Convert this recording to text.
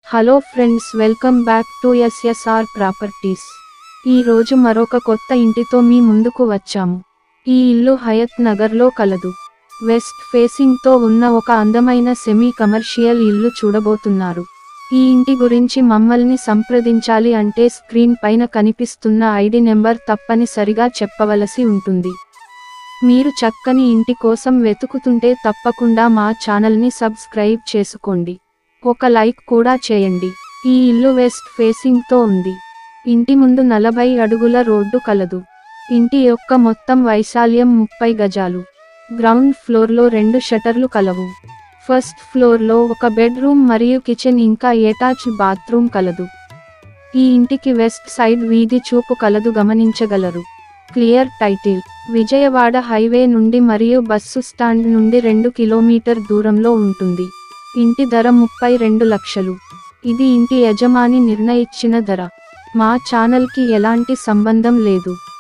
Hello friends, welcome back to SSR properties. ఈ రోజు మరొక కొత్త ఇంటితో మీ ముందుకు వచ్చాము. ఈ ఇల్లు హయత్ నగర్లో కలదు. వెస్ట్ ఫేసింగ్తో ఉన్న ఒక అందమైన సెమీ కమర్షియల్ ఇల్లు చూడబోతున్నారు. ఈ ఇంటి గురించి మమ్మల్ని సంప్రదించాలి అంటే స్క్రీన్ పైన కనిపిస్తున్న ఐడి నెంబర్ తప్పనిసరిగా చెప్పవలసి ఉంటుంది. మీరు చక్కని ఇంటి కోసం వెతుకుతుంటే తప్పకుండా మా ఛానల్ని సబ్స్క్రైబ్ చేసుకోండి. ఒక లైక్ కూడా చేయండి. ఈ ఇల్లు వెస్ట్ ఫేసింగ్తో ఉంది. ఇంటి ముందు 40 అడుగుల రోడ్డు కలదు. ఇంటి యొక్క మొత్తం వైశాల్యం 30 గజాలు. గ్రౌండ్ ఫ్లోర్లో 2 షటర్లు కలవు. ఫస్ట్ ఫ్లోర్లో ఒక బెడ్రూమ్ మరియు కిచెన్ ఇంకా అటాచ్డ్ బాత్రూమ్ కలదు. ఈ ఇంటికి వెస్ట్ సైడ్ వీధి చూపు కలదు, గమనించగలరు. Clear title. విజయవాడ హైవే నుండి మరియు బస్సు స్టాండ్ నుండి 2 కిలోమీటర్ దూరంలో ఉంటుంది. ఇంటి ధర 32 లక్షలు. ఇది ఇంటి యజమాని నిర్ణయించిన ధర. మా ఛానల్కి ఎలాంటి సంబంధం లేదు.